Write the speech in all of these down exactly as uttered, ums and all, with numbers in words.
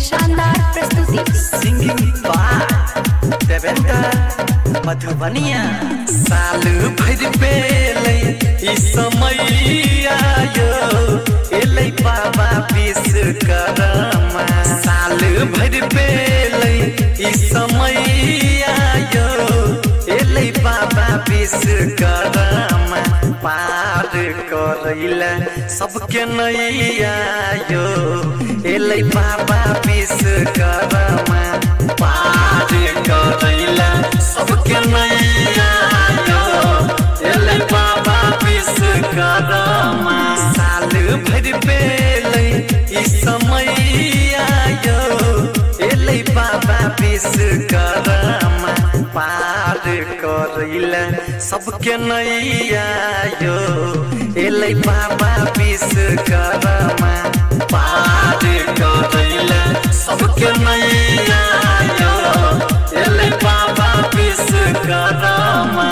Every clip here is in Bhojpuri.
शानदार प्रस्तुति। Singing by Devendra Madhubaniya. साल भर पेले ई समय आयो एलै बाबा विश्वकर्मा। साल भर पेले ई समय आयो एलै बाबा विश्वकर्मा। पार करैला सबके नैया यो एलै बाबा विश्वकर्मा। पार करैला सबके नैया यो एलै बाबा विश्वकर्मा। साल भर पेले ई समय आयो एलै बाबा विश्वकर्मा। पार करैला सबके नैया यो एलै बाबा विश्वकर्मा। पार करैला सबके नैया यो एलै बाबा विश्वकर्मा।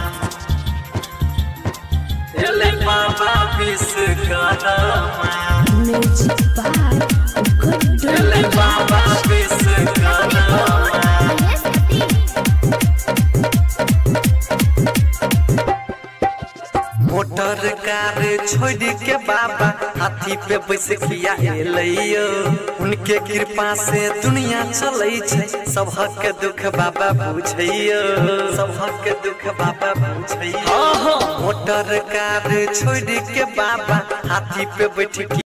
एलै बाबा विश्वकर्मा। Music by Guddu. एलै बाबा विश्वकर्मा। मोटर कार छोड़ के बाबा हाथी पे बैस किया एलैयो। उनके कृपा से दुनिया चलै छै, सबहक दुख बाबा बुझैयो। सबहक दुख बाबा बुझैयो। मोटर कार छोड़ के बाबा हाथी पे बैठ